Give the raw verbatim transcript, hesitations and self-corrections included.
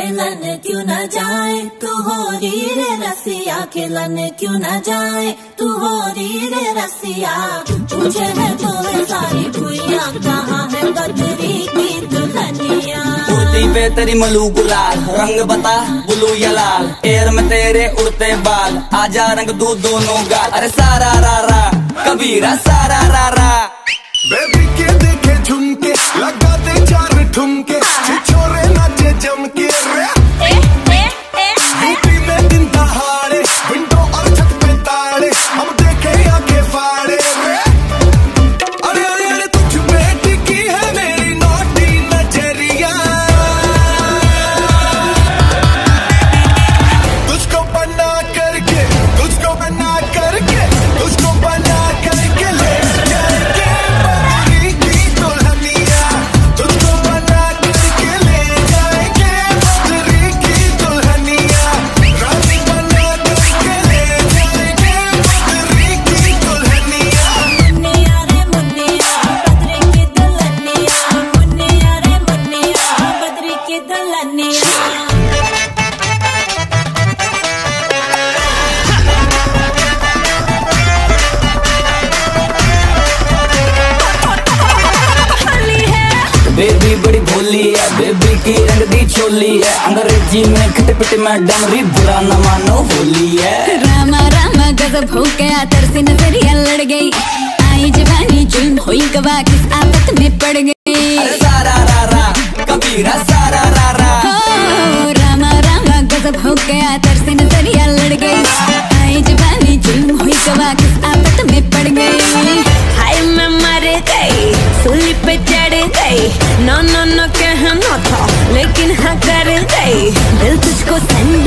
खेलन क्यों न जाए, तू हो री रे रसिया, खेलन क्यों न जाए, तू हो री रे रसिया। पूछे है तो सारी भुइयां, कहाँ है बदरी की दुल्हनिया। कुर्ती पे तेरी मलू गुलाल, रंग बता ब्लू या लाल, एयर में तेरे उड़ते बाल, आजा रंग दू दोनों गाल। अरे सारा रा रा कबीरा सारा रा रा। बेबी के देखे झुमके, लगा दे चार ठुमके, छोरे नाचे जम के रे। यूपी में दिन दहाड़े, विंडो और छत पे ताड़े, हम देखे आके फाड़े रे। अरे अरे अरे तुझ बेटी की है मेरी नोटी नजरिया, तुझको बना करके, तुझको बना करके, तुझको बना करके ले जाएंगे बदरी की दुल्हनिया, तुझको बना करके ले जाएंगे बदरी की दुल्हनिया, रानी बना करके ले जाएंगे बदरी की दुल्हनिया। मुन्निया रे मुन्निया बदरी की दुल्हनिया, मुन्निया रे मुन्निया बदरी की दुल्हनिया। बेबी बड़ी भोली है, बेबी की रंग दी चोली है, अंग्रेजी में खट पिट में डमरी, बुरा न मानो होली है। रामा रामा गजब हो गया, तरसी नजरिया लड़ गई, आई जवानी जुल्म हुई गवा, किस आफत में पड़ गई। अरे सारा रा रा कबीरा सारा रा रा। हो रामा रामा गजब हो गया, तरसी नजरिया लड़ गई, आई जवानी जुल्म हुई गवा, किस आफत में पड़ गई। हाय मैं मर गई, सूली पे चढ़ गई, नो नो नो कहना था लेकिन हाँ कर गई, दिल तुझको सेंड